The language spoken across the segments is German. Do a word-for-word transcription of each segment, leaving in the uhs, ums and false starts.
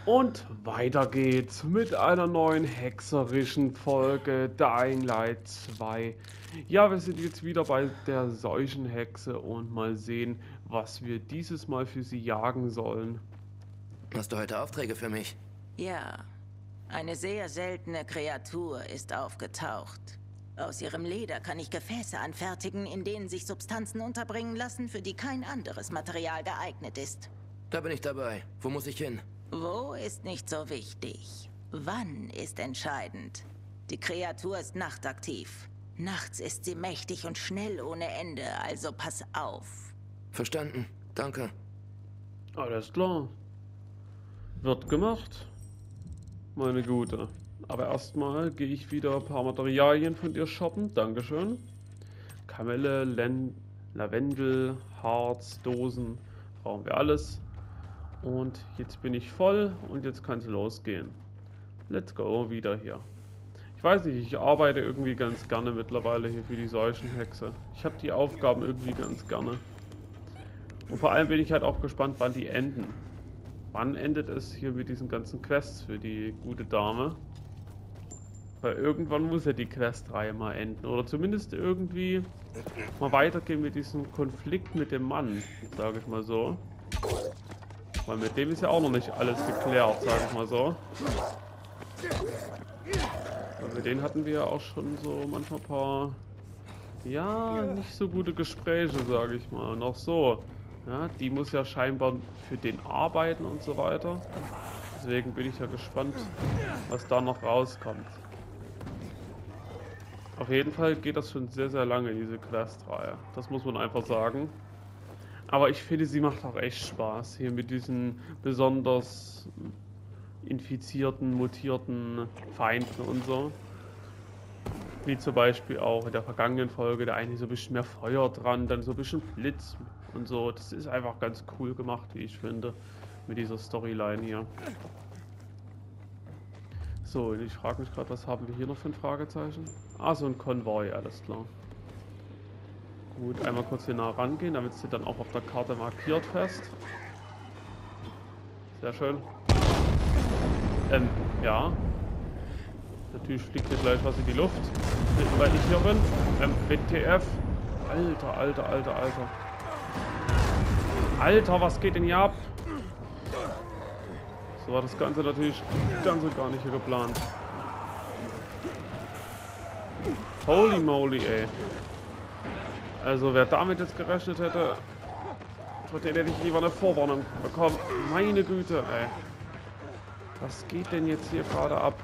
Und weiter geht's mit einer neuen hexerischen Folge Dying Light zwei. Ja, wir sind jetzt wieder bei der Seuchenhexe und mal sehen, was wir dieses Mal für sie jagen sollen. Hast du heute Aufträge für mich? Ja, eine sehr seltene Kreatur ist aufgetaucht. Aus ihrem Leder kann ich Gefäße anfertigen, in denen sich Substanzen unterbringen lassen, für die kein anderes Material geeignet ist. Da bin ich dabei. Wo muss ich hin? Wo ist nicht so wichtig. Wann ist entscheidend. Die Kreatur ist nachtaktiv. Nachts ist sie mächtig und schnell ohne Ende, also pass auf. Verstanden. Danke. Alles klar. Wird gemacht. Meine Gute. Aber erstmal gehe ich wieder ein paar Materialien von dir shoppen. Dankeschön. Kamelle, Len Lavendel, Harz, Dosen. Brauchen wir alles. Und jetzt bin ich voll und jetzt kann es losgehen. Let's go, wieder hier. Ich weiß nicht, ich arbeite irgendwie ganz gerne mittlerweile hier für die Seuchenhexe. Ich habe die Aufgaben irgendwie ganz gerne. Und vor allem bin ich halt auch gespannt, wann die enden. Wann endet es hier mit diesen ganzen Quests für die gute Dame? Weil irgendwann muss ja die Questreihe mal enden. Oder zumindest irgendwie mal weitergehen mit diesem Konflikt mit dem Mann, sage ich mal so. Weil mit dem ist ja auch noch nicht alles geklärt, sage ich mal so. Und mit denen hatten wir ja auch schon so manchmal ein paar, ja, nicht so gute Gespräche, sage ich mal. Und auch so, ja, die muss ja scheinbar für den arbeiten und so weiter. Deswegen bin ich ja gespannt, was da noch rauskommt. Auf jeden Fall geht das schon sehr, sehr lange, diese Questreihe. Das muss man einfach sagen. Aber ich finde, sie macht auch echt Spaß, hier mit diesen besonders infizierten, mutierten Feinden und so. Wie zum Beispiel auch in der vergangenen Folge, da eigentlich so ein bisschen mehr Feuer dran, dann so ein bisschen Blitz und so. Das ist einfach ganz cool gemacht, wie ich finde, mit dieser Storyline hier. So, und ich frage mich gerade, was haben wir hier noch für ein Fragezeichen? Ah, so ein Konvoi, alles klar. Gut, einmal kurz hier nah rangehen, damit sie dann auch auf der Karte markiert fest. Sehr schön. Ähm, ja. Natürlich fliegt hier gleich was in die Luft, weil ich hier bin. Ähm, W T F. Alter, alter, alter, alter. Alter, was geht denn hier ab? So war das Ganze natürlich ganz und gar nicht hier geplant. Holy moly, ey. Also, wer damit jetzt gerechnet hätte, von dem hätte ich lieber eine Vorwarnung bekommen. Meine Güte, ey. Was geht denn jetzt hier gerade ab?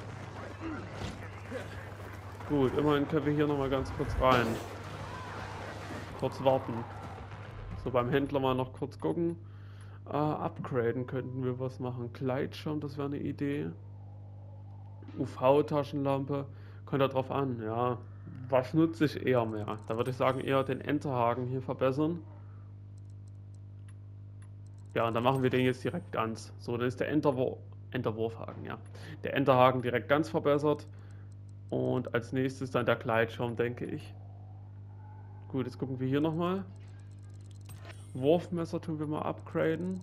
Gut, immerhin können wir hier nochmal ganz kurz rein. Kurz warten. So, beim Händler mal noch kurz gucken. Uh, upgraden könnten wir was machen. Gleitschirm, das wäre eine Idee. U V-Taschenlampe. Kommt da drauf an, ja. Was nutze ich eher mehr? Da würde ich sagen, eher den Enterhaken hier verbessern. Ja, und dann machen wir den jetzt direkt ganz. So, dann ist der Enterwurf, Enterwurfhaken, ja. Der Enterhaken direkt ganz verbessert. Und als nächstes dann der Gleitschirm, denke ich. Gut, jetzt gucken wir hier nochmal. Wurfmesser tun wir mal upgraden.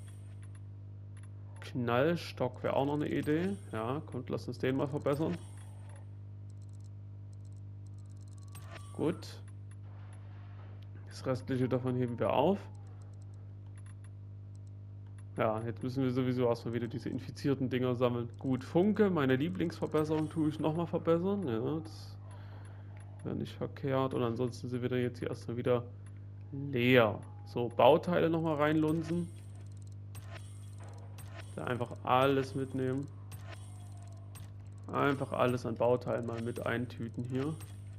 Knallstock wäre auch noch eine Idee. Ja, kommt, lass uns den mal verbessern. Gut. Das restliche davon heben wir auf. Ja, jetzt müssen wir sowieso erstmal wieder diese infizierten Dinger sammeln. Gut, Funke, meine Lieblingsverbesserung tue ich nochmal verbessern. Ja, das wäre nicht verkehrt. Und ansonsten sind wir dann jetzt hier erstmal wieder leer. So, Bauteile nochmal reinlunsen. Da einfach alles mitnehmen. Einfach alles an Bauteilen mal mit eintüten hier.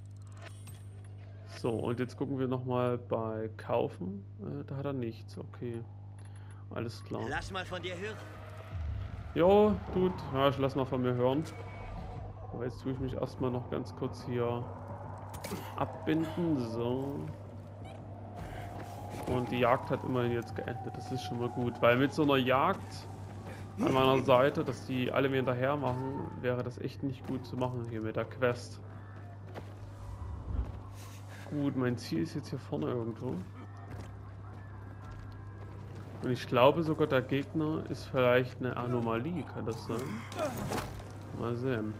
So, und jetzt gucken wir nochmal bei Kaufen. Äh, da hat er nichts, okay. Alles klar. Lass mal von dir hören. Jo, tut. Ja, ich lass mal von mir hören. Aber jetzt tue ich mich erstmal noch ganz kurz hier abbinden. So. Und die Jagd hat immerhin jetzt geendet. Das ist schon mal gut. Weil mit so einer Jagd an meiner Seite, dass die alle mir hinterher machen, wäre das echt nicht gut zu machen hier mit der Quest. Gut, mein Ziel ist jetzt hier vorne irgendwo. Und ich glaube sogar, der Gegner ist vielleicht eine Anomalie, kann das sein? Mal sehen.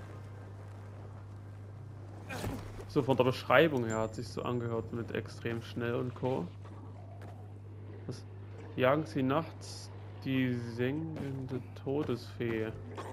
So von der Beschreibung her hat sich so angehört mit extrem schnell und Co. Was jagen sie nachts die singende Todesfee?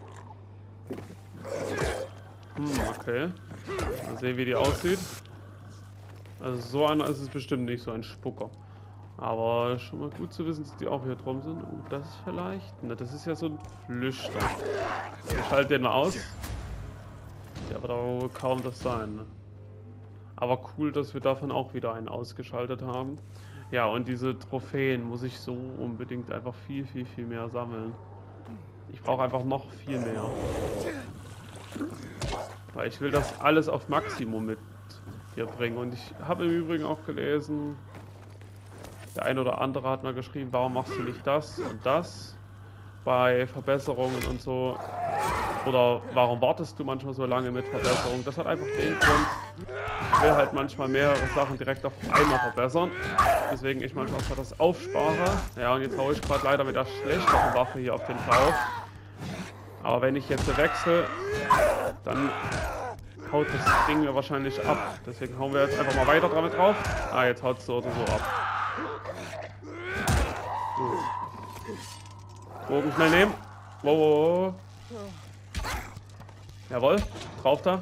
Hm, okay. Mal sehen, wie die aussieht. Also so einer ist es bestimmt nicht, so ein Spucker. Aber schon mal gut zu wissen, dass die auch hier drum sind. Und das vielleicht? Ne, das ist ja so ein Flüchter. Ich schalte den mal aus. Ja, aber da wohl kaum das sein. Ne? Aber cool, dass wir davon auch wieder einen ausgeschaltet haben. Ja, und diese Trophäen muss ich so unbedingt einfach viel, viel, viel mehr sammeln. Ich brauche einfach noch viel mehr. Weil ich will das alles auf Maximum mit hier bringen. Und ich habe im Übrigen auch gelesen, der ein oder andere hat mal geschrieben, warum machst du nicht das und das bei Verbesserungen und so. Oder warum wartest du manchmal so lange mit Verbesserungen? Das hat einfach den Grund, ich will halt manchmal mehrere Sachen direkt auf einmal verbessern. Deswegen ich manchmal auch das aufspare. Ja, und jetzt haue ich gerade leider mit der schlechteren Waffe hier auf den drauf. Aber wenn ich jetzt wechsle, dann haut das Ding mir wahrscheinlich ab. Deswegen hauen wir jetzt einfach mal weiter damit drauf. Ah, jetzt haut es so oder so ab. Gut. Bogen schnell nehmen. Wow, wow, wow. Jawohl, drauf da.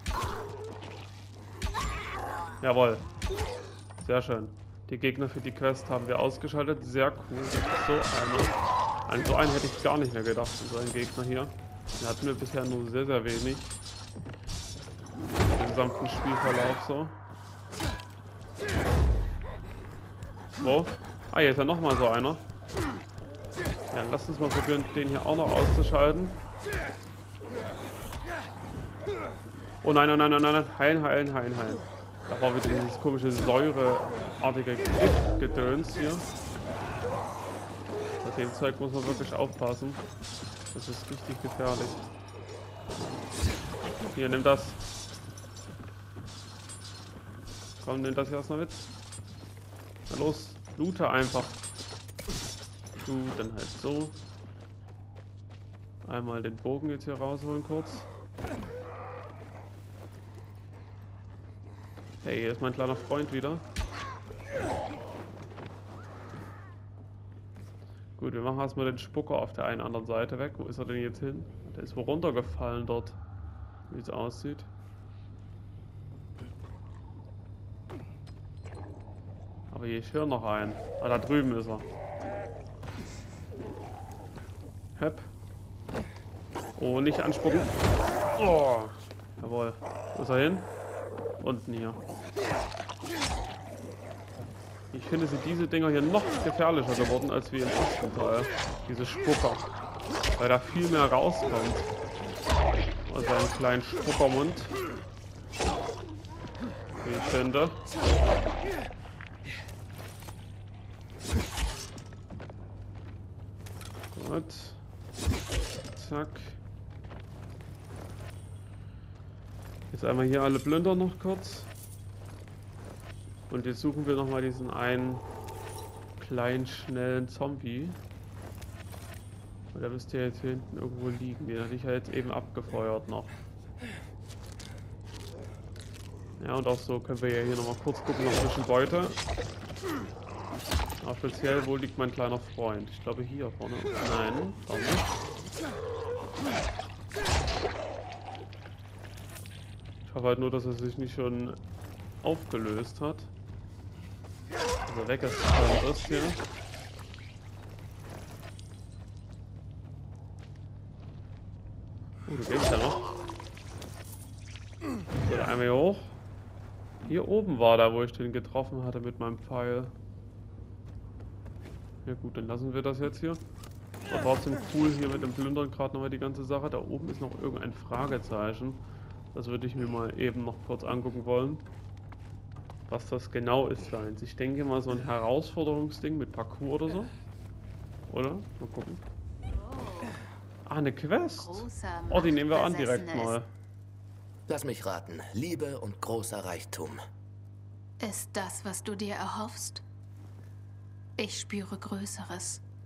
Jawohl. Sehr schön. Die Gegner für die Quest haben wir ausgeschaltet. Sehr cool. Das ist so einer. An so einen hätte ich gar nicht mehr gedacht. So ein Gegner hier. Der hatten wir bisher nur sehr, sehr wenig. Im gesamten Spielverlauf so. Wo? Ah, hier ist ja nochmal so einer. Ja, dann lasst uns mal probieren, den hier auch noch auszuschalten. Oh nein, nein, nein, nein, nein. Heilen, heilen, heilen, heilen. Da war wieder dieses komische säureartige Gedöns hier. Bei dem Zeug muss man wirklich aufpassen. Das ist richtig gefährlich. Hier, nimm das. Komm, nimm das hier erstmal mit. Na los, loote einfach. Du, dann halt so. Einmal den Bogen jetzt hier rausholen kurz. Hey, hier ist mein kleiner Freund wieder. Gut, wir machen erstmal den Spucker auf der einen anderen Seite weg. Wo ist er denn jetzt hin? Der ist wohl runtergefallen dort. Wie es aussieht. Aber hier, ich höre noch einen. Ah, da drüben ist er. Höpp. Oh, nicht anspucken. Oh. Jawohl. Wo ist er hin? Unten hier. Ich finde, sind diese Dinger hier noch gefährlicher geworden, als wie im ersten Teil. Diese Spucker. Weil da viel mehr rauskommt. Also einen kleinen Spuckermund. Wie ich finde. Gut. Zack. Jetzt einmal hier alle plündern noch kurz. Und jetzt suchen wir nochmal diesen einen kleinen, schnellen Zombie. Und der müsste ja jetzt hier hinten irgendwo liegen. Den hatte ich ja jetzt eben abgefeuert noch. Ja, und auch so können wir ja hier nochmal kurz gucken nach frischen Beute. Aber speziell, wo liegt mein kleiner Freund? Ich glaube hier vorne. Nein, da nicht. Ich hoffe halt nur, dass er sich nicht schon aufgelöst hat. Also weg ist das hier. Oh, du gehst ja noch. So, einmal hier hoch. Hier oben war da, wo ich den getroffen hatte mit meinem Pfeil. Ja gut, dann lassen wir das jetzt hier. War trotzdem cool hier mit dem Plündern gerade nochmal die ganze Sache. Da oben ist noch irgendein Fragezeichen. Das würde ich mir mal eben noch kurz angucken wollen. Was das genau ist für eins. Ich denke mal so ein Herausforderungsding mit Parkour oder so. Oder? Mal gucken. Ah, eine Quest. Oh, die nehmen wir an direkt mal. Lass mich raten. Liebe und großer Reichtum. Ist das, was du dir erhoffst? Ich spüre Größeres.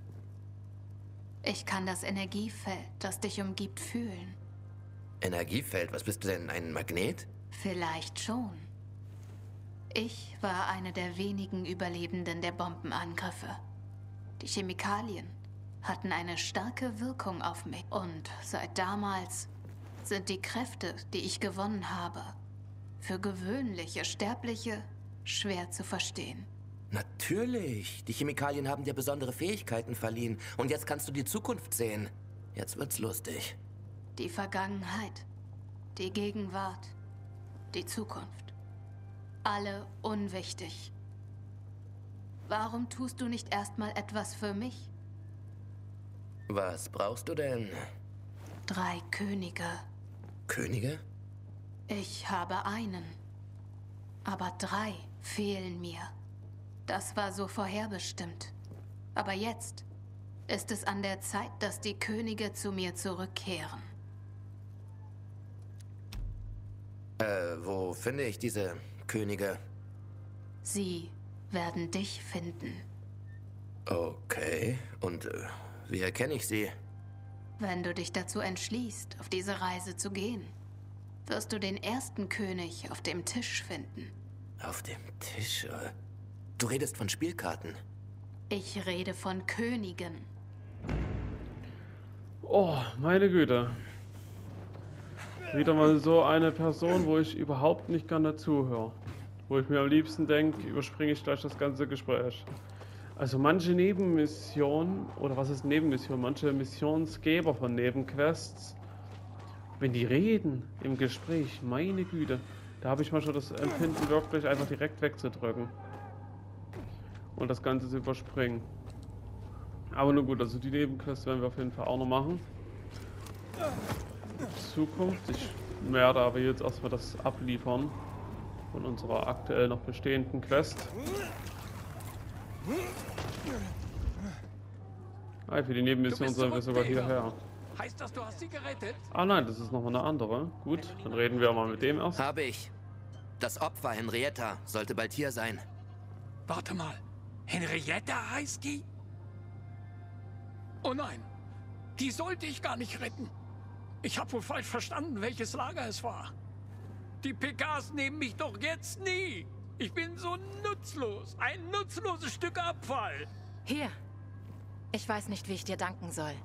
Ich kann das Energiefeld, das dich umgibt, fühlen. Energiefeld? Was bist du denn, ein Magnet? Vielleicht schon. Ich war eine der wenigen Überlebenden der Bombenangriffe. Die Chemikalien hatten eine starke Wirkung auf mich. Und seit damals sind die Kräfte, die ich gewonnen habe, für gewöhnliche Sterbliche schwer zu verstehen. Natürlich. Die Chemikalien haben dir besondere Fähigkeiten verliehen. Und jetzt kannst du die Zukunft sehen. Jetzt wird's lustig. Die Vergangenheit, die Gegenwart, die Zukunft. Alle unwichtig. Warum tust du nicht erstmal etwas für mich? Was brauchst du denn? Drei Könige. Könige? Ich habe einen. Aber drei fehlen mir. Das war so vorherbestimmt. Aber jetzt ist es an der Zeit, dass die Könige zu mir zurückkehren. Äh, wo finde ich diese Könige? Sie werden dich finden. Okay. Und äh, wie erkenne ich sie? Wenn du dich dazu entschließt, auf diese Reise zu gehen, wirst du den ersten König auf dem Tisch finden. Auf dem Tisch? Äh, du redest von Spielkarten. Ich rede von Königen. Oh, meine Güte. Wieder mal so eine Person, wo ich überhaupt nicht gerne zuhöre. Wo ich mir am liebsten denke, überspringe ich gleich das ganze Gespräch. Also manche Nebenmissionen, oder was ist Nebenmission? Manche Missionsgeber von Nebenquests, wenn die reden im Gespräch, meine Güte, da habe ich mal schon das Empfinden, wirklich einfach direkt wegzudrücken. Und das Ganze zu überspringen. Aber nur gut, also die Nebenquests werden wir auf jeden Fall auch noch machen. In Zukunft. Ich werde aber jetzt erstmal das abliefern von unserer aktuell noch bestehenden Quest. Ah, für die Nebenmission sollen wir sogar hierher. Heißt das, du hast sie gerettet? Ah nein, das ist nochmal eine andere. Gut, dann reden wir mal mit dem erst. Habe ich. Das Opfer, Henrietta, sollte bald hier sein. Warte mal. Henrietta heißt die? Oh nein. Die sollte ich gar nicht retten. Ich habe wohl falsch verstanden, welches Lager es war. Die P Ks nehmen mich doch jetzt nie. Ich bin so nutzlos. Ein nutzloses Stück Abfall. Hier. Ich weiß nicht, wie ich dir danken soll.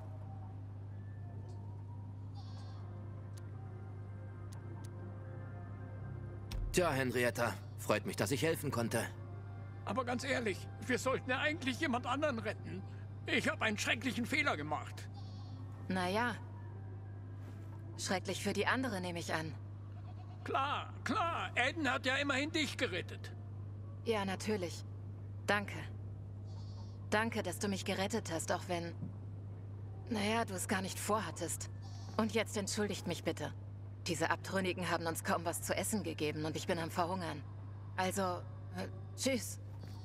Tja, Henrietta, freut mich, dass ich helfen konnte. Aber ganz ehrlich, wir sollten ja eigentlich jemand anderen retten. Ich habe einen schrecklichen Fehler gemacht. Naja. Schrecklich für die andere, nehme ich an. Klar, klar. Aiden hat ja immerhin dich gerettet. Ja, natürlich. Danke. Danke, dass du mich gerettet hast, auch wenn... Naja, du es gar nicht vorhattest. Und jetzt entschuldigt mich bitte. Diese Abtrünnigen haben uns kaum was zu essen gegeben und ich bin am Verhungern. Also, äh, tschüss.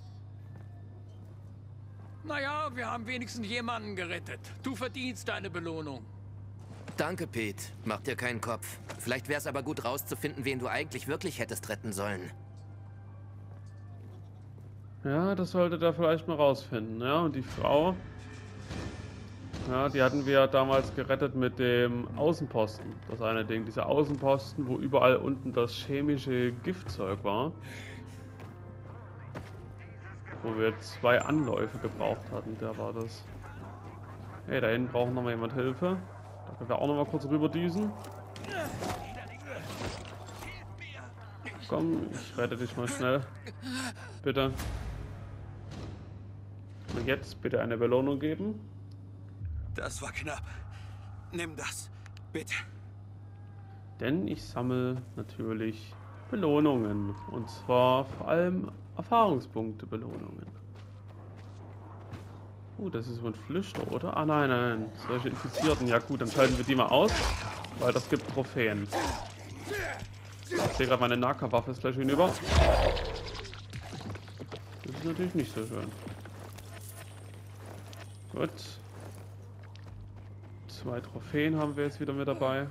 Naja, wir haben wenigstens jemanden gerettet. Du verdienst deine Belohnung. Danke, Pete. Mach dir keinen Kopf. Vielleicht wäre es aber gut rauszufinden, wen du eigentlich wirklich hättest retten sollen. Ja, das sollte der vielleicht mal rausfinden. Ja, und die Frau, ja, die hatten wir ja damals gerettet mit dem Außenposten. Das eine Ding, dieser Außenposten, wo überall unten das chemische Giftzeug war. Wo wir zwei Anläufe gebraucht hatten, der war das. Hey, da hinten braucht noch mal jemand Hilfe. Da können wir auch noch mal kurz rüber düsen. Komm, ich rette dich mal schnell. Bitte. Und jetzt bitte eine Belohnung geben. Das war knapp. Nimm das, bitte. Denn ich sammle natürlich Belohnungen. Und zwar vor allem Erfahrungspunkte Belohnungen. Uh, das ist wohl ein Flüchter, oder? Ah nein, nein, solche Infizierten. Ja gut, dann schalten wir die mal aus, weil das gibt Trophäen. Ich sehe gerade, meine Nahkampfwaffe ist gleich hinüber. Das ist natürlich nicht so schön. Gut. Zwei Trophäen haben wir jetzt wieder mit dabei.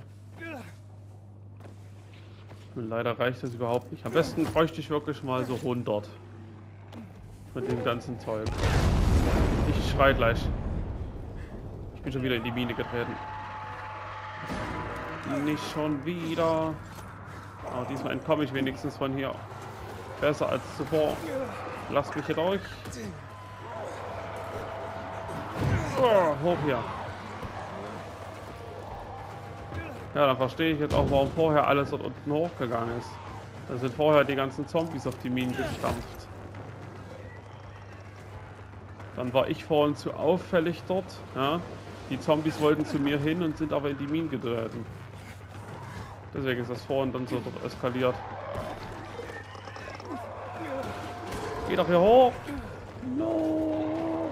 Und leider reicht das überhaupt nicht. Am besten bräuchte ich wirklich mal so hundert. Mit dem ganzen Zeug. Ich schrei gleich. Ich bin schon wieder in die Mine getreten. Nicht schon wieder. Aber diesmal entkomme ich wenigstens von hier. Besser als zuvor. Lasst mich hier durch. Oh, hoch hier. Ja, dann verstehe ich jetzt auch, warum vorher alles dort unten hochgegangen ist. Da sind vorher die ganzen Zombies auf die Minen gestampft. Dann war ich vorhin zu auffällig dort. Ja. Die Zombies wollten zu mir hin und sind aber in die Minen getreten. Deswegen ist das vorhin dann so dort eskaliert. Geh doch hier hoch! No!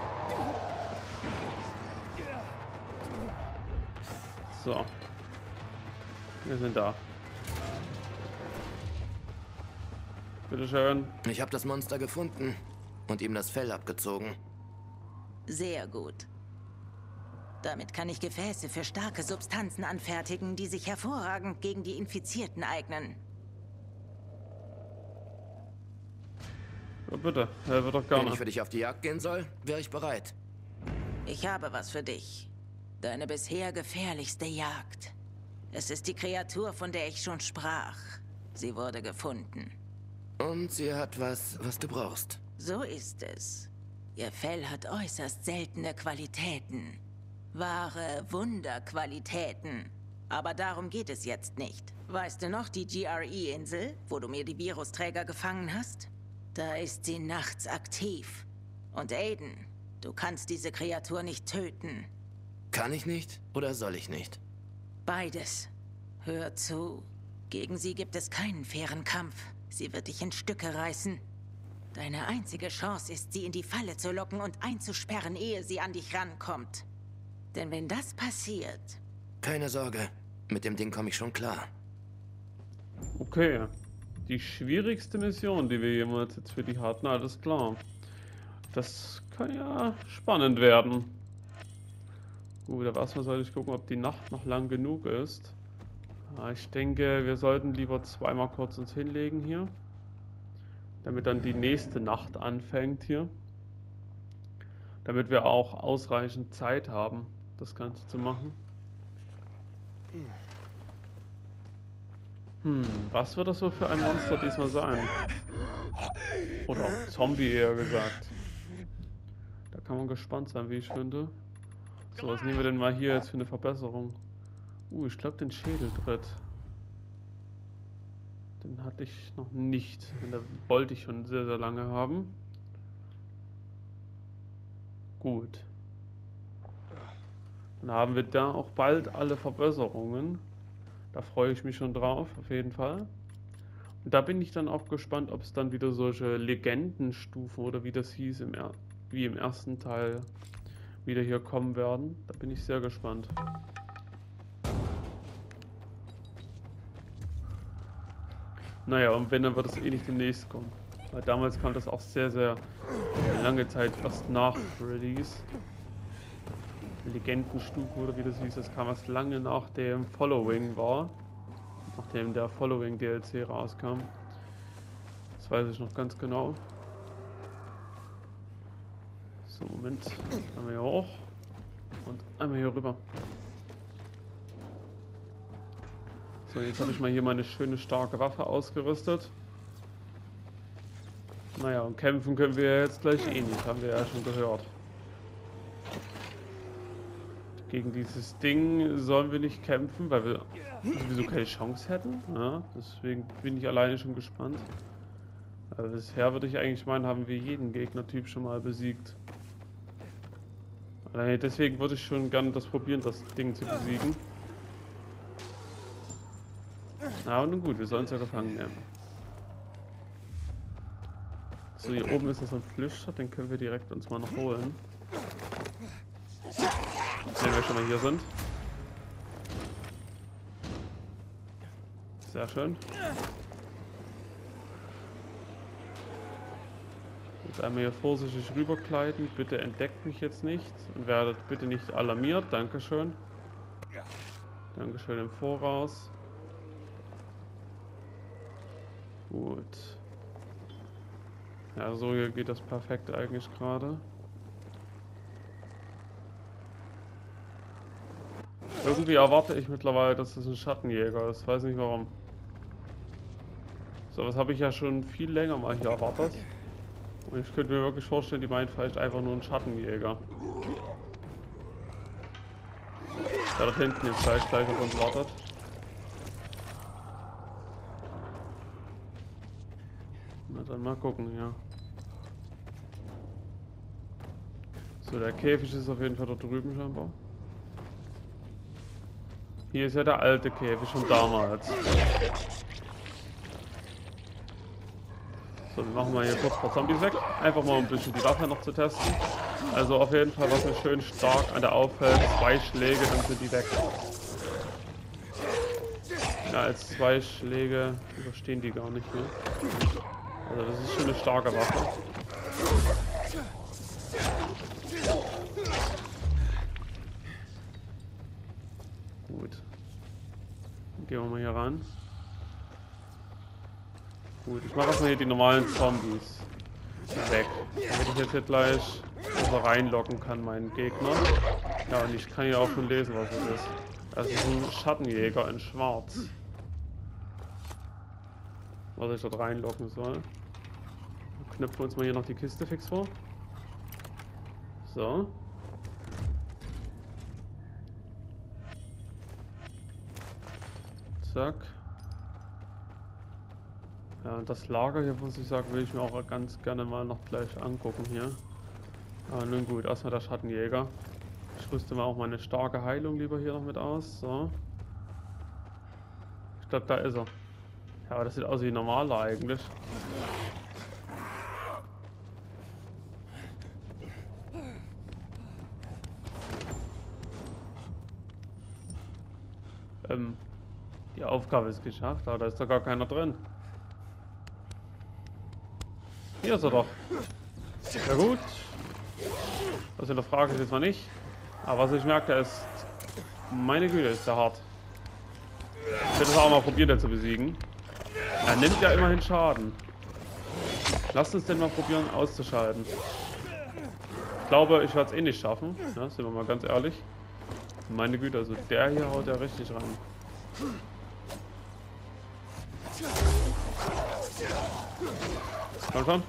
So. Wir sind da. Bitteschön. Ich habe das Monster gefunden und ihm das Fell abgezogen. Sehr gut. Damit kann ich Gefäße für starke Substanzen anfertigen, die sich hervorragend gegen die Infizierten eignen. Ja, bitte, er wird doch gar Wenn nicht. ich für dich auf die Jagd gehen soll, wäre ich bereit. Ich habe was für dich. Deine bisher gefährlichste Jagd. Es ist die Kreatur, von der ich schon sprach. Sie wurde gefunden. Und sie hat was, was du brauchst. So ist es. Ihr Fell hat äußerst seltene Qualitäten. Wahre Wunderqualitäten. Aber darum geht es jetzt nicht. Weißt du noch die G R E-Insel, wo du mir die Virusträger gefangen hast? Da ist sie nachts aktiv. Und Aiden, du kannst diese Kreatur nicht töten. Kann ich nicht oder soll ich nicht? Beides. Hör zu. Gegen sie gibt es keinen fairen Kampf. Sie wird dich in Stücke reißen. Deine einzige Chance ist, sie in die Falle zu locken und einzusperren, ehe sie an dich rankommt. Denn wenn das passiert... Keine Sorge, mit dem Ding komme ich schon klar. Okay. Die schwierigste Mission, die wir jemals jetzt für die hatten, alles klar. Das kann ja spannend werden. Gut, aber erstmal sollte ich gucken, ob die Nacht noch lang genug ist. Ja, ich denke, wir sollten lieber zweimal kurz uns hinlegen hier. Damit dann die nächste Nacht anfängt hier. Damit wir auch ausreichend Zeit haben, das Ganze zu machen. Hm, was wird das so für ein Monster diesmal sein? Oder Zombie eher gesagt. Da kann man gespannt sein, wie ich finde. So, was nehmen wir denn mal hier jetzt für eine Verbesserung? Uh, ich glaube den Schädeltritt. Den hatte ich noch nicht. Den wollte ich schon sehr, sehr lange haben. Gut. Dann haben wir da auch bald alle Verbesserungen. Da freue ich mich schon drauf, auf jeden Fall. Und da bin ich dann auch gespannt, ob es dann wieder solche Legendenstufen oder wie das hieß, im er wie im ersten Teil wieder hier kommen werden. Da bin ich sehr gespannt. Naja, und wenn, dann wird es eh nicht demnächst kommen. Weil damals kam das auch sehr, sehr lange Zeit fast nach Release. Legendenstufe oder wie das hieß, das kam erst lange nach dem Following war. Nachdem der Following D L C rauskam. Das weiß ich noch ganz genau. So, Moment. Einmal hier hoch. Und einmal hier rüber. So, jetzt habe ich mal hier meine schöne starke Waffe ausgerüstet. Naja, und kämpfen können wir jetzt gleich eh nicht, haben wir ja schon gehört. Gegen dieses Ding sollen wir nicht kämpfen, weil wir sowieso keine Chance hätten. Ja, deswegen bin ich alleine schon gespannt. Aber bisher würde ich eigentlich meinen, haben wir jeden Gegnertyp schon mal besiegt. Alleine deswegen würde ich schon gerne das probieren, das Ding zu besiegen. Na und nun gut, wir sollen es ja gefangen nehmen. So, hier oben ist das ein Flüchter, den können wir direkt uns mal noch holen. Wenn wir schon mal hier sind. Sehr schön. Jetzt einmal hier vorsichtig rübergleiten. Bitte entdeckt mich jetzt nicht und werdet bitte nicht alarmiert. Dankeschön. Dankeschön im Voraus. Gut. Ja, so hier geht das perfekt eigentlich gerade. Irgendwie erwarte ich mittlerweile, dass es ein Schattenjäger ist. Weiß nicht warum. So, was habe ich ja schon viel länger mal hier erwartet. Und ich könnte mir wirklich vorstellen, die meint vielleicht einfach nur ein Schattenjäger. Der dort hinten jetzt gleich, gleich auf uns wartet. Na dann mal gucken, ja. So, der Käfig ist auf jeden Fall dort drüben scheinbar. Hier ist ja der alte Käfig von damals. So, wir machen mal hier kurz ein paar Zombies weg. Einfach mal ein bisschen die Waffe noch zu testen. Also auf jeden Fall, was mir schön stark an der auffällt, zwei Schläge, dann sind die weg. Ja, als zwei Schläge überstehen die gar nicht mehr. Also das ist schon eine starke Waffe. Gut. Dann gehen wir mal hier ran. Gut, ich mache erstmal hier die normalen Zombies weg. Damit ich jetzt hier gleich also reinlocken kann, meinen Gegner. Ja, und ich kann ja auch schon lesen, was es ist. Das ist ein Schattenjäger in Schwarz. Was ich dort reinlocken soll. Dann knüpfen wir uns mal hier noch die Kiste fix vor. So. Zack. Ja, und das Lager hier, muss ich sagen, will ich mir auch ganz gerne mal noch gleich angucken hier. Aber nun gut, erstmal der Schattenjäger. Ich rüste mal auch meine starke Heilung lieber hier noch mit aus. So. Ich glaube, da ist er. Ja, aber das sieht aus wie ein normaler eigentlich. Ähm, die Aufgabe ist geschafft, aber da ist doch gar keiner drin. Hier ist er doch. Ja gut. Das hinterfrage ich jetzt mal nicht. Aber was ich merke, der ist... Meine Güte, ist der hart. Ich will das auch mal probieren, den zu besiegen. Er nimmt ja immerhin Schaden. Lasst uns den mal probieren auszuschalten. Ich glaube, ich werde es eh nicht schaffen. Ja, sind wir mal ganz ehrlich. Meine Güte, also der hier haut ja richtig ran. Komm schon.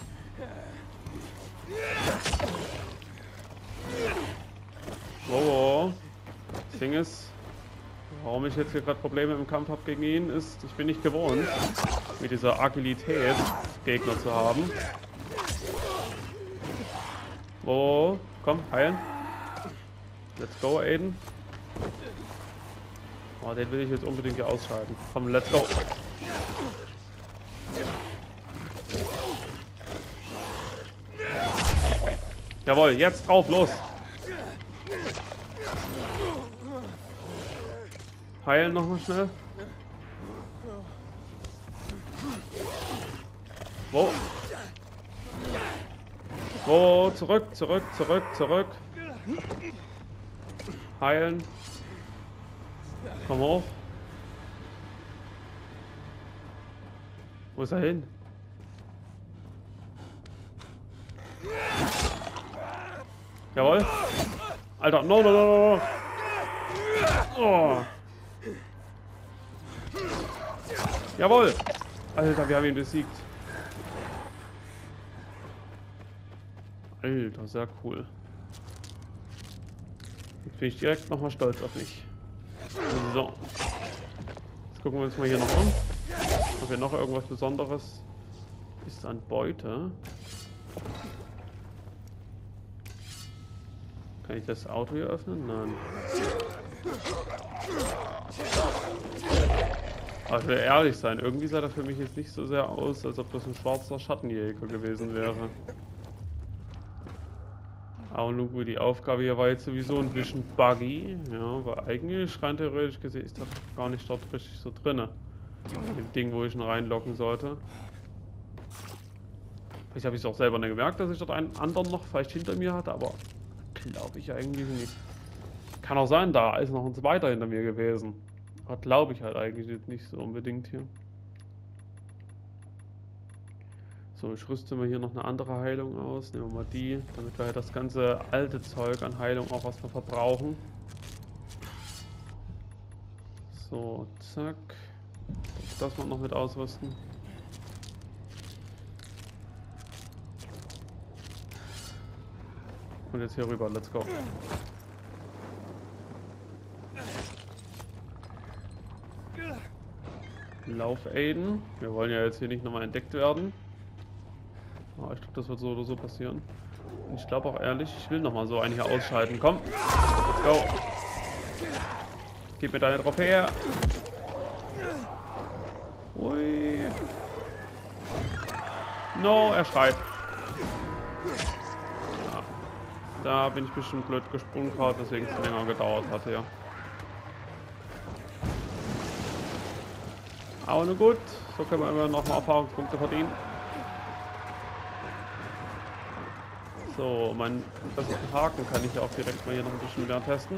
Wow, wow. Das Ding ist, warum ich jetzt hier gerade Probleme im Kampf habe gegen ihn, ist, ich bin nicht gewohnt, mit dieser Agilität Gegner zu haben. Wow, komm, heilen. Let's go, Aiden. Oh, den will ich jetzt unbedingt hier ausschalten. Komm, let's go. Jawohl, jetzt drauf, los. Heilen nochmal schnell. Wo? Wo? Zurück, zurück, zurück, zurück. Heilen. Komm hoch. Wo ist er hin? Jawohl. Alter, no, no, no, no. Oh. Jawohl. Alter, wir haben ihn besiegt. Alter, sehr cool. Jetzt bin ich direkt nochmal stolz auf mich. So. Jetzt gucken wir uns mal hier noch um. Ob hier noch irgendwas Besonderes ist an Beute. Kann ich das Auto hier öffnen? Nein. Aber ich will ehrlich sein, irgendwie sah das für mich jetzt nicht so sehr aus, als ob das ein schwarzer Schattenjäger gewesen wäre. Aber nun gut, die Aufgabe hier war jetzt sowieso ein bisschen buggy. Ja, weil eigentlich rein theoretisch gesehen ist das gar nicht dort richtig so drinne. Im Ding, wo ich ihn reinlocken sollte. Vielleicht habe ich es auch selber nicht gemerkt, dass ich dort einen anderen noch vielleicht hinter mir hatte, aber glaube ich eigentlich nicht. Kann auch sein, da ist noch ein zweiter hinter mir gewesen. Aber glaube ich halt eigentlich nicht so unbedingt hier. So, ich rüste mal hier noch eine andere Heilung aus. Nehmen wir mal die, damit wir halt das ganze alte Zeug an Heilung auch erstmal verbrauchen. So, zack. Das mal noch mit ausrüsten. Und jetzt hier rüber, let's go. Lauf Aiden. Wir wollen ja jetzt hier nicht nochmal entdeckt werden. Aber ich glaube, das wird so oder so passieren. Und ich glaube auch ehrlich, ich will nochmal so einen hier ausschalten. Komm, let's go. Gib mir deine Trophäe. Ui. No, er schreit. Ja. Da bin ich ein bisschen blöd gesprungen gerade, deswegen es länger gedauert hat hier. Aber nur gut, so können wir immer noch mal Erfahrungspunkte verdienen. So, meinen besseren Haken kann ich ja auch direkt mal hier noch ein bisschen mehr testen.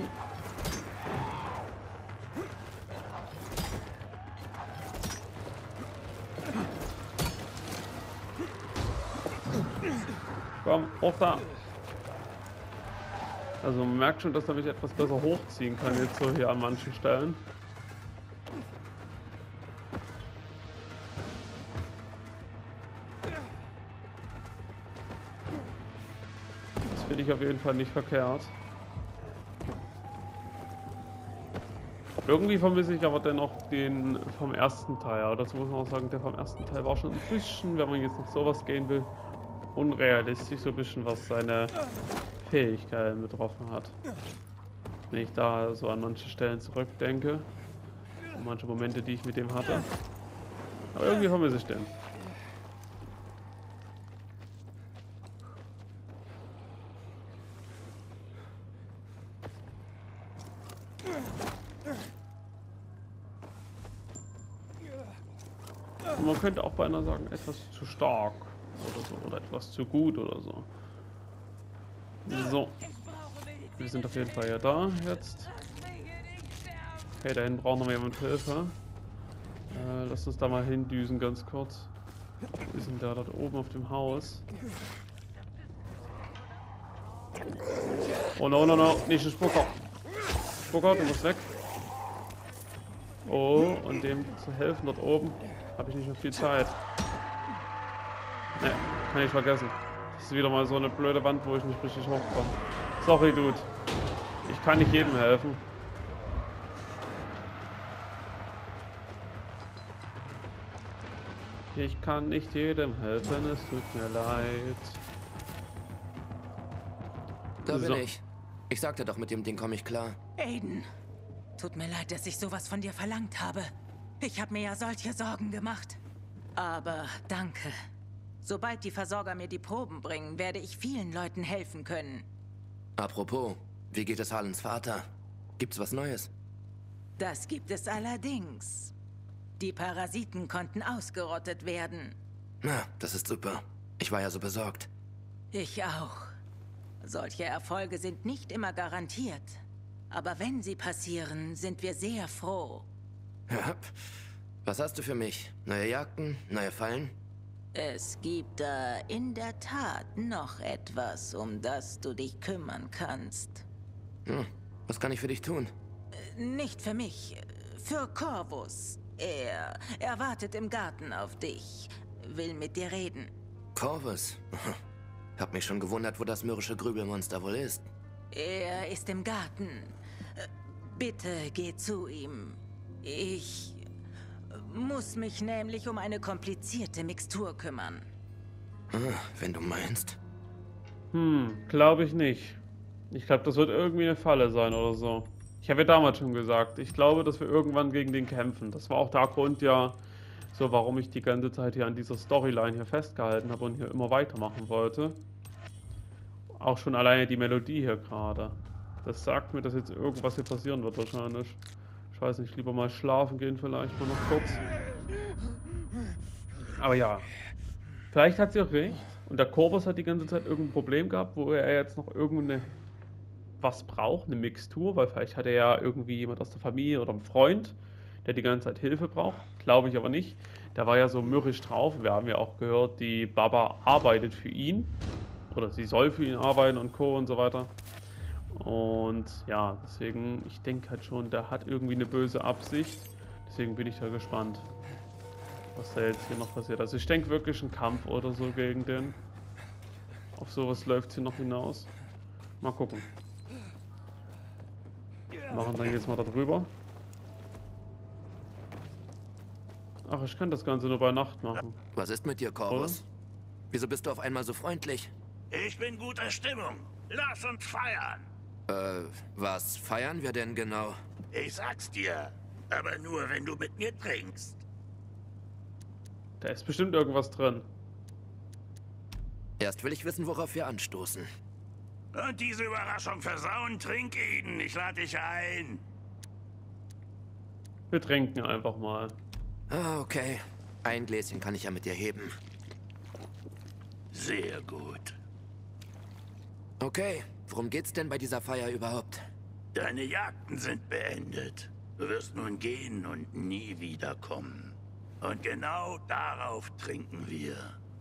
Komm, hoch da. Also man merkt schon, dass er mich etwas besser hochziehen kann jetzt so hier an manchen Stellen. Das finde ich auf jeden Fall nicht verkehrt. Irgendwie vermisse ich aber dennoch den vom ersten Teil. Aber dazu muss man auch sagen, der vom ersten Teil war schon ein bisschen, wenn man jetzt noch sowas gehen will, unrealistisch, so ein bisschen, was seine Fähigkeiten betroffen hat. Wenn ich da so an manche Stellen zurückdenke, manche Momente, die ich mit dem hatte. Aber irgendwie vermisse ich den. Und man könnte auch beinahe sagen, etwas zu stark. Oder so, oder etwas zu gut oder so. So. Wir sind auf jeden Fall ja da jetzt. Okay, da hinten brauchen wir jemand Hilfe. Äh, lass uns da mal hindüsen ganz kurz. Wir sind da dort oben auf dem Haus. Oh no, no, no, nicht ein Spucker. Spucker, du musst weg. Oh, und dem zu helfen dort oben habe ich nicht mehr viel Zeit. Ne, kann ich vergessen. Das ist wieder mal so eine blöde Wand, wo ich nicht richtig hochkomme. Sorry, Dude. Ich kann nicht jedem helfen. Ich kann nicht jedem helfen, es tut mir leid. Da bin So. ich. Ich sagte doch, mit dem Ding komme ich klar. Aiden, tut mir leid, dass ich sowas von dir verlangt habe. Ich habe mir ja solche Sorgen gemacht. Aber danke. Sobald die Versorger mir die Proben bringen, werde ich vielen Leuten helfen können. Apropos, wie geht es Harlens Vater? Gibt's was Neues? Das gibt es allerdings. Die Parasiten konnten ausgerottet werden. Na, das ist super. Ich war ja so besorgt. Ich auch. Solche Erfolge sind nicht immer garantiert. Aber wenn sie passieren, sind wir sehr froh. Ja. Was hast du für mich? Neue Jagden? Neue Fallen? Es gibt da in der Tat noch etwas, um das du dich kümmern kannst. Hm. Was kann ich für dich tun? Nicht für mich, für Corvus. Er, er wartet im Garten auf dich, will mit dir reden. Corvus? Hab mich schon gewundert, wo das mürrische Grübelmonster wohl ist. Er ist im Garten. Bitte geh zu ihm. Ich muss mich nämlich um eine komplizierte Mixtur kümmern. Ah, wenn du meinst. Hm, glaube ich nicht. Ich glaube, das wird irgendwie eine Falle sein oder so. Ich habe ja damals schon gesagt, ich glaube, dass wir irgendwann gegen den kämpfen. Das war auch der Grund ja, so warum ich die ganze Zeit hier an dieser Storyline hier festgehalten habe und hier immer weitermachen wollte. Auch schon alleine die Melodie hier gerade. Das sagt mir, dass jetzt irgendwas hier passieren wird wahrscheinlich. Ich weiß nicht, lieber mal schlafen gehen vielleicht mal noch kurz. Aber ja, vielleicht hat sie auch recht. Und der Corvus hat die ganze Zeit irgendein Problem gehabt, wo er jetzt noch irgendeine was braucht, eine Mixtur, weil vielleicht hat er ja irgendwie jemand aus der Familie oder einen Freund, der die ganze Zeit Hilfe braucht. Glaube ich aber nicht. Der war ja so mürrisch drauf. Wir haben ja auch gehört, die Baba arbeitet für ihn. Oder sie soll für ihn arbeiten und Co. und so weiter. Und ja, deswegen, ich denke halt schon, der hat irgendwie eine böse Absicht. Deswegen bin ich da gespannt, was da jetzt hier noch passiert. Also ich denke wirklich ein Kampf oder so gegen den. Auf sowas läuft es hier noch hinaus. Mal gucken. Machen dann jetzt mal da drüber. Ach, ich kann das Ganze nur bei Nacht machen. Was ist mit dir, Corvus? Wieso bist du auf einmal so freundlich? Ich bin guter Stimmung. Lass uns feiern. Äh, was feiern wir denn genau? Ich sag's dir. Aber nur, wenn du mit mir trinkst. Da ist bestimmt irgendwas drin. Erst will ich wissen, worauf wir anstoßen. Und diese Überraschung versauen, trink ihn. Ich lade dich ein. Wir trinken einfach mal. Ah, okay. Ein Gläschen kann ich ja mit dir heben. Sehr gut. Okay, worum geht's denn bei dieser Feier überhaupt? Deine Jagden sind beendet. Du wirst nun gehen und nie wiederkommen. Und genau darauf trinken wir.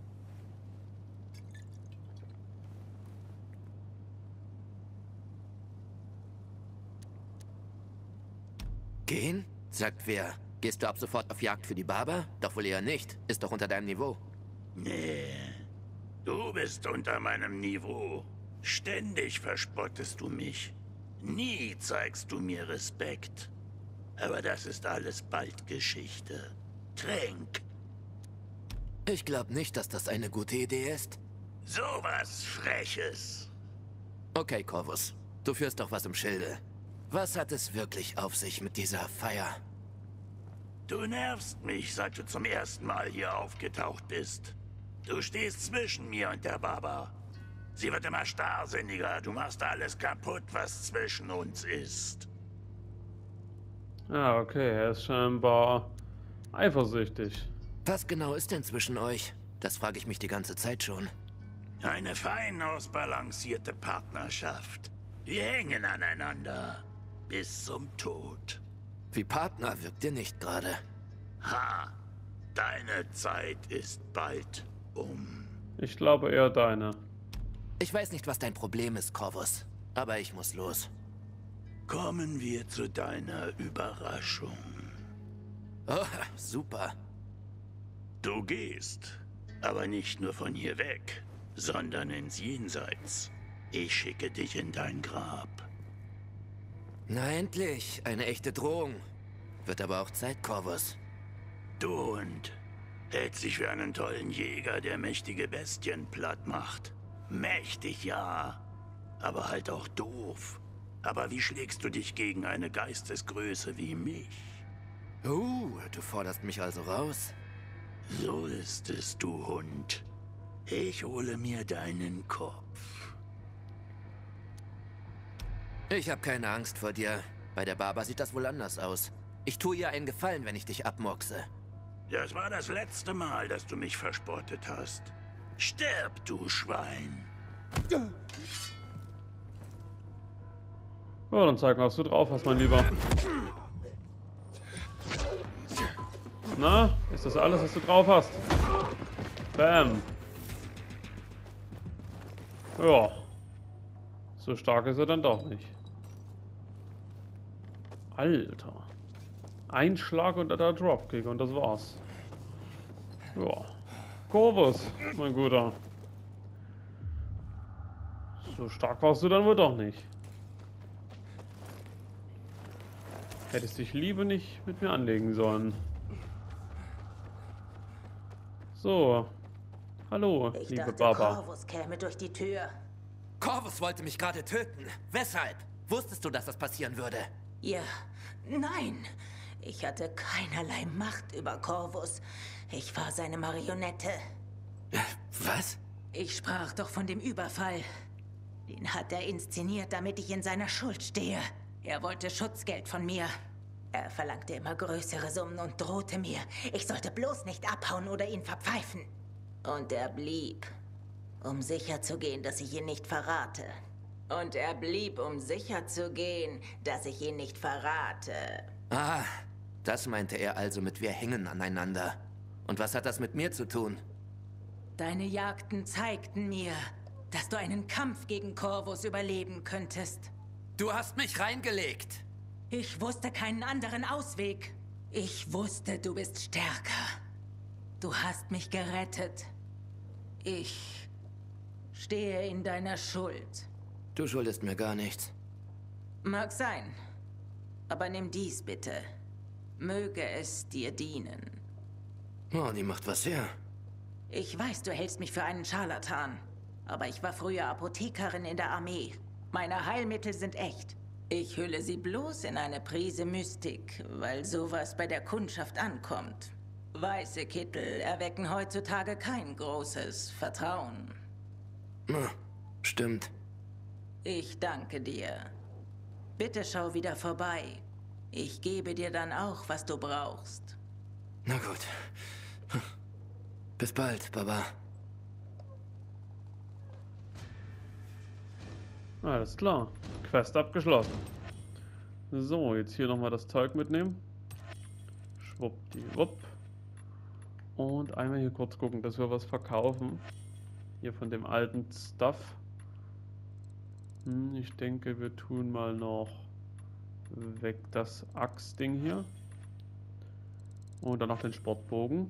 Gehen? Sagt wer? Gehst du ab sofort auf Jagd für die Barber? Doch wohl eher nicht. Ist doch unter deinem Niveau. Nee, du bist unter meinem Niveau. Ständig verspottest du mich. Nie zeigst du mir Respekt. Aber das ist alles bald Geschichte. Trink. Ich glaube nicht, dass das eine gute Idee ist. Sowas Freches. Okay, Corvus. Du führst doch was im Schilde. Was hat es wirklich auf sich mit dieser Feier? Du nervst mich, seit du zum ersten Mal hier aufgetaucht bist. Du stehst zwischen mir und der Baba. Sie wird immer starrsinniger. Du machst alles kaputt, was zwischen uns ist. Ah, okay, er ist scheinbar eifersüchtig. Was genau ist denn zwischen euch? Das frage ich mich die ganze Zeit schon. Eine fein ausbalancierte Partnerschaft. Wir hängen aneinander. Bis zum Tod. Wie Partner wirkt ihr nicht gerade. Ha! Deine Zeit ist bald um. Ich glaube eher deine. Ich weiß nicht, was dein Problem ist, Corvus. Aber ich muss los. Kommen wir zu deiner Überraschung. Oh, super. Du gehst, aber nicht nur von hier weg, sondern ins Jenseits. Ich schicke dich in dein Grab. Na endlich, eine echte Drohung. Wird aber auch Zeit, Corvus. Du Hund, hält sich für einen tollen Jäger, der mächtige Bestien platt macht. Mächtig, ja, aber halt auch doof. Aber wie schlägst du dich gegen eine Geistesgröße wie mich? Uh, du forderst mich also raus? So ist es, du Hund. Ich hole mir deinen Kopf. Ich habe keine Angst vor dir. Bei der Barber sieht das wohl anders aus. Ich tue ihr einen Gefallen, wenn ich dich abmurkse. Das war das letzte Mal, dass du mich verspottet hast. Stirb, du Schwein. Ja, dann zeig mal, was du drauf hast, mein Lieber. Na, ist das alles, was du drauf hast? Bam. Ja. So stark ist er dann doch nicht. Alter. Ein Schlag und der Dropkick und das war's. Ja. Corvus, mein Guter. So stark warst du dann wohl doch nicht. Hättest dich lieber nicht mit mir anlegen sollen. So. Hallo, Ich liebe dachte, Baba. Corvus käme durch die Tür. Corvus wollte mich gerade töten. Weshalb? Wusstest du, dass das passieren würde? Ja, nein. Ich hatte keinerlei Macht über Corvus. Ich war seine Marionette. Was? Ich sprach doch von dem Überfall. Den hat er inszeniert, damit ich in seiner Schuld stehe. Er wollte Schutzgeld von mir. Er verlangte immer größere Summen und drohte mir, ich sollte bloß nicht abhauen oder ihn verpfeifen. Und er blieb, um sicherzugehen, dass ich ihn nicht verrate. Und er blieb, um sicherzugehen, dass ich ihn nicht verrate. Ah, das meinte er also mit wir hängen aneinander. Und was hat das mit mir zu tun? Deine Jagden zeigten mir, dass du einen Kampf gegen Corvus überleben könntest. Du hast mich reingelegt. Ich wusste keinen anderen Ausweg. Ich wusste, du bist stärker. Du hast mich gerettet. Ich stehe in deiner Schuld. Du schuldest mir gar nichts. Mag sein. Aber nimm dies bitte. Möge es dir dienen. Oh, die macht was her. Ich weiß, du hältst mich für einen Scharlatan. Aber ich war früher Apothekerin in der Armee. Meine Heilmittel sind echt. Ich hülle sie bloß in eine Prise Mystik, weil sowas bei der Kundschaft ankommt. Weiße Kittel erwecken heutzutage kein großes Vertrauen. Na, stimmt. Ich danke dir. Bitte schau wieder vorbei. Ich gebe dir dann auch, was du brauchst. Na gut. Bis bald, Baba. Alles klar. Quest abgeschlossen. So, jetzt hier nochmal das Zeug mitnehmen. Schwuppdiwupp. Und einmal hier kurz gucken, dass wir was verkaufen. Hier von dem alten Stuff. Hm, ich denke, wir tun mal noch weg das Axtding hier. Und dann noch den Sportbogen.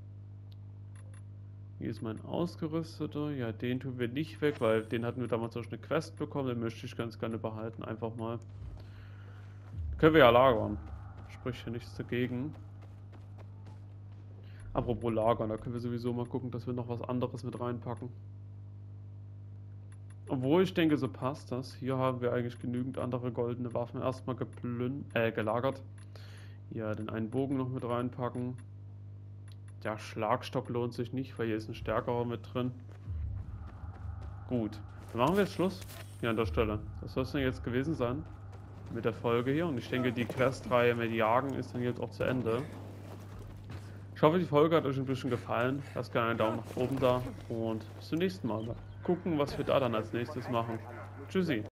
Hier ist mein ausgerüsteter. Ja, den tun wir nicht weg, weil den hatten wir damals durch eine Quest bekommen. Den möchte ich ganz gerne behalten. Einfach mal. Können wir ja lagern. Spricht ja nichts dagegen. Apropos lagern, da können wir sowieso mal gucken, dass wir noch was anderes mit reinpacken. Obwohl ich denke, so passt das. Hier haben wir eigentlich genügend andere goldene Waffen erstmal geplün äh, gelagert. Ja, den einen Bogen noch mit reinpacken. Der Schlagstock lohnt sich nicht, weil hier ist ein stärkerer mit drin. Gut, dann machen wir jetzt Schluss hier an der Stelle. Das soll es dann jetzt gewesen sein mit der Folge hier. Und ich denke, die Questreihe mit Jagen ist dann jetzt auch zu Ende. Ich hoffe, die Folge hat euch ein bisschen gefallen. Lasst gerne einen Daumen nach oben da und bis zum nächsten Mal. Mal gucken, was wir da dann als nächstes machen. Tschüssi.